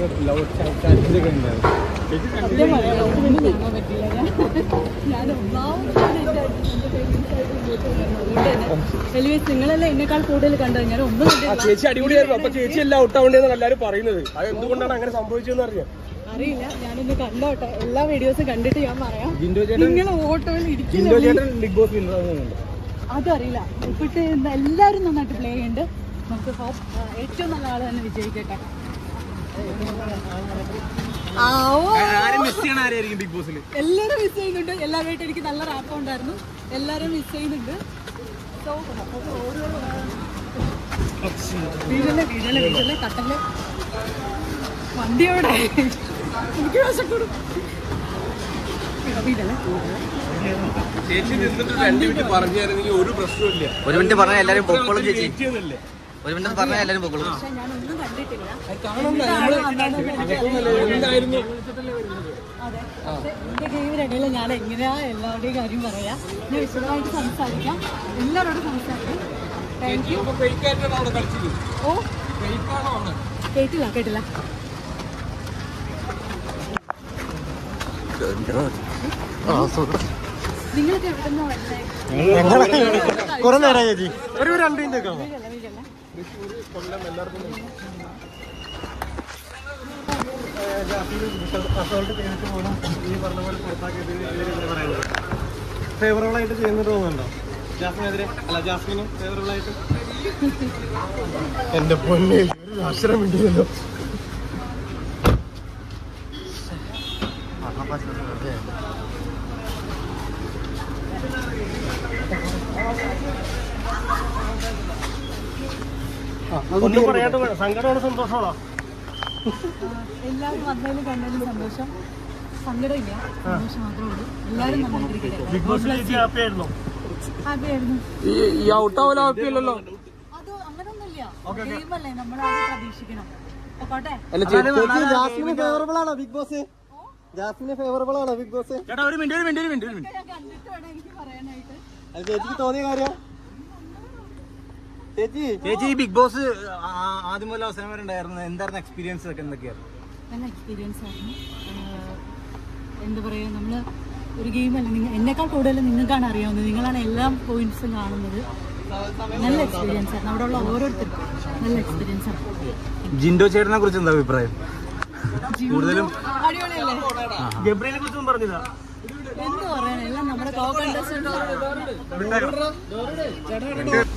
നിങ്ങളല്ലേ എന്നെക്കാൾ കൂടുതൽ കണ്ടത്. ഞാൻ ഒന്നും ചേച്ചി അടിപൊളിയായിരുന്നു. അപ്പൊ ചേച്ചി എല്ലാം ഔട്ടാവേണ്ടതെന്നാണ് എല്ലാവരും പറയുന്നത്. അത് എന്തുകൊണ്ടാണ് അങ്ങനെ സംഭവിച്ചതെന്ന് അറിയാം. അറിയില്ല, ഞാനൊന്ന് കണ്ടോട്ടെ. എല്ലാ വീഡിയോസും കണ്ടിട്ട് ഞാൻ പറയാം. നിങ്ങൾ ഓട്ടോയിൽ ബിഗ് ബോസ് അതറിയില്ല. ഇപ്പോഴത്തെ എല്ലാവരും നന്നായിട്ട് പ്ലേ ചെയ്യുന്നുണ്ട്. നമുക്ക് ഏറ്റവും നല്ല ആള് തന്നെ വിജയിക്കട്ടെ. എല്ലാരും മിസ് ചെയ്യുന്നുണ്ട്. എല്ലാവരുമായിട്ട് എനിക്ക് നല്ല റാപ്പ് ഉണ്ടായിരുന്നു. എല്ലാരും മിസ് ചെയ്യുന്നുണ്ട്. വീഴല്ലേ കട്ടല്ലേ വണ്ടിയോടെ എനിക്ക് വശക്കൂടും. ചേച്ചി നിന്നിട്ട് 2 മിനിറ്റ് പറഞ്ഞായിരുന്നെങ്കിൽ ഒരു പ്രശ്നമില്ല. 1 മിനിറ്റ് പറഞ്ഞാൽ എല്ലാരും പൊക്കോളും ചേച്ചി. 1 മിനിറ്റ് പറഞ്ഞാൽ എല്ലാരും പൊക്കോളും. പക്ഷെ ഞാനൊന്നും കണ്ടിട്ടില്ല. അതെ, എന്റെ ഗെയിമിനിടയിൽ ഞാൻ എങ്ങനെയാ എല്ലാവരുടെയും കാര്യം പറയാം. ഞാൻ വിശദമായിട്ട് സംസാരിക്കാം. എല്ലാവരോടും സംസാരിക്കാം. Thank you. ഓ കേട്ടില്ല നിങ്ങൾക്ക് എവിടെന്നോ കുറെ നേരം ചേച്ചി ഒരു 2 മിനിറ്റ് ഫേവറബിൾ ആയിട്ട് ചെയ്യുന്നത് തോന്നുന്നുണ്ടോ? ജാസ്മിനെതിരെ അല്ല, ജാസ്മിന് ഫേവറബിൾ ആയിട്ട്. എന്റെ പൊന്നെ ഒരു അക്ഷരം വേണ്ടിയല്ലോ. ഒന്നും പറയാത്ത സങ്കടമാണ് സന്തോഷമാണോ? എല്ലാവരും വന്നതിലും കണ്ടതിലും സന്തോഷം. സങ്കടമില്ല, സന്തോഷം മാത്രമേ ഉള്ളൂ. എല്ലാവരും നന്നായിട്ടിരിക്കട്ടെ. Big boss ഹാപ്പിയായിരുന്നു. ഹാപ്പിയായിരുന്നു. ഹാപ്പിയല്ലോ. അത് അങ്ങനൊന്നുമില്ല. ഗെയിമല്ലേ, നമ്മളത് പ്രതീക്ഷിക്കണം. പോട്ടെ. ജാസ്മിന് ഫേവറബിൾ ആണോ ബിഗ് ബോസ്? ജാസ്മിന് ഫേവറബിൾ ആണോ ബിഗ് ബോസ്? ചേട്ടാ ഒരു മിനിറ്റ് കണ്ടിട്ട് വേണം എനിക്ക് പറയാനായിട്ട്. അത് ചേച്ചിക്ക് തോന്നിയ കാര്യം? ചേച്ചി ഈ ബിഗ് ബോസ് ആദ്യം മുതൽ അവസാനം വരെ ഉണ്ടായിരുന്നു. എന്തായിരുന്നു എക്സ്പീരിയൻസ് ഒക്കെ? എന്തൊക്കെയായിരുന്നു? നല്ല എക്സ്പീരിയൻസ് ആയിരുന്നു. എന്താ പറയുക, നമ്മള് ഒരു ഗെയിമല്ല. എന്നെക്കാൾ കൂടുതൽ നിങ്ങൾക്കാണ് അറിയാവുന്നത്. നിങ്ങളാണ് എല്ലാ പോയിന്റ്സും കാണുന്നത്. നല്ല എക്സ്പീരിയൻസ് ആയിരുന്നു. അവിടെ ഉള്ള ഓരോരുത്തർക്കും നല്ല എക്സ്പീരിയൻസ് ആണ്. ജിൻഡോ ചേട്ടനെ കുറിച്ച് എന്താ അഭിപ്രായം? കൂടുതലും അടിപൊളിയല്ലേ? ഗബ്രിയെ കുറിച്ചൊന്നും പറഞ്ഞില്ല. എന്ത് പറയാനാ, എല്ലാം നമ്മുടെ കോ കണ്ടസ്റ്റന്റ്.